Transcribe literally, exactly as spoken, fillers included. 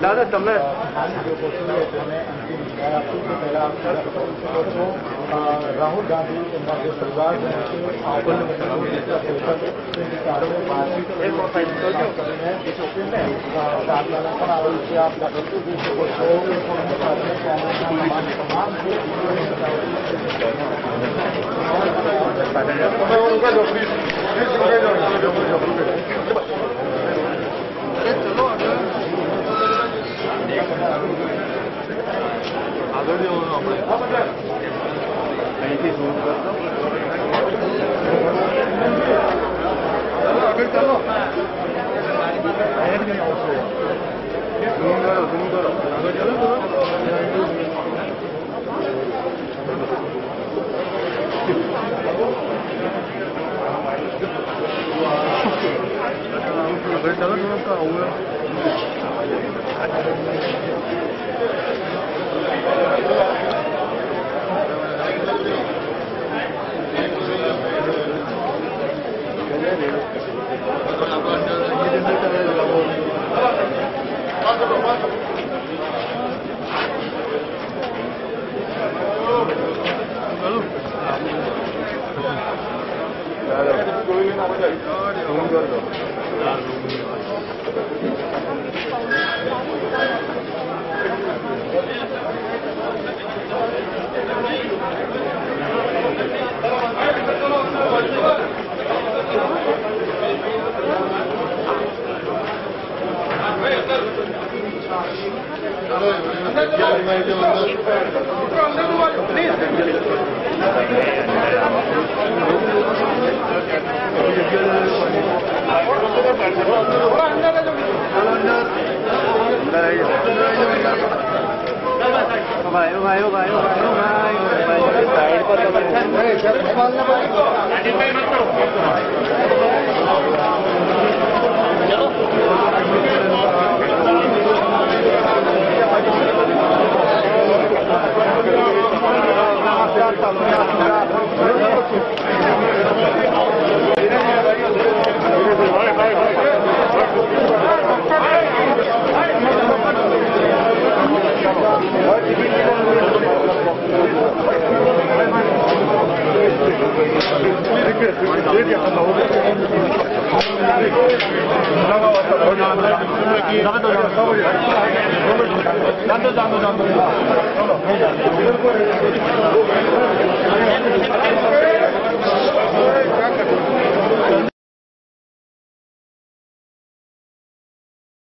दादा तमने राहुल गांधी उनके परिवार આગળ જવાનું આપણે અહીંથી શૂટ કરતો આગળ ચાલો ઝૂમ કરો ઝૂમ કરો આગળ ચાલો આગળ ચાલો થોડુંક આવું भाई भाई भाई भाई साइड पर